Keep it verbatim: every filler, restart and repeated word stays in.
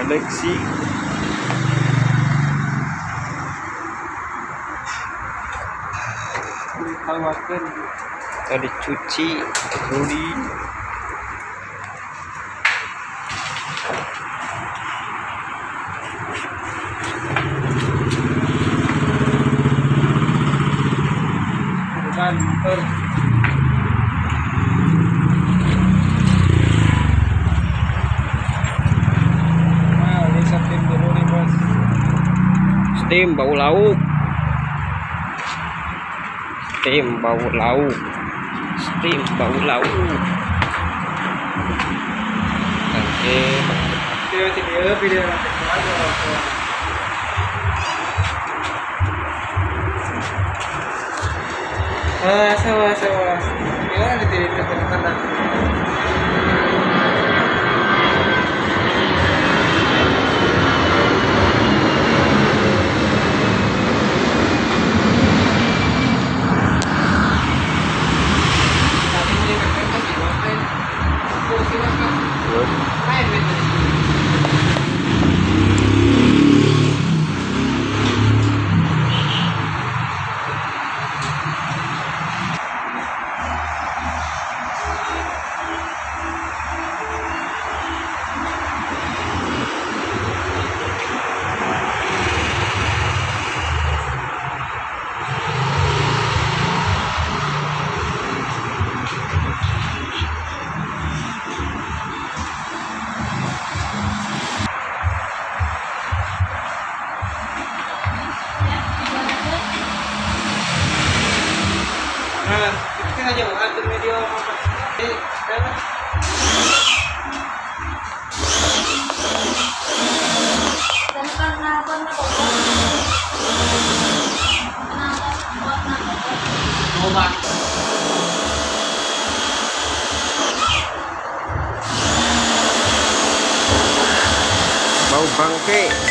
koleksi. Tadi cuci Rudi. Kantor. Nah, ini steam dulu nih bos. Steam bau lauk. Steam bau lauk. Steam bau lauk. Oke. Video video nanti aja. Ah, sawa sawa. Gimana nih di kanan? Nah, kita aja atur video apa? Eh, apa? Bau bangke.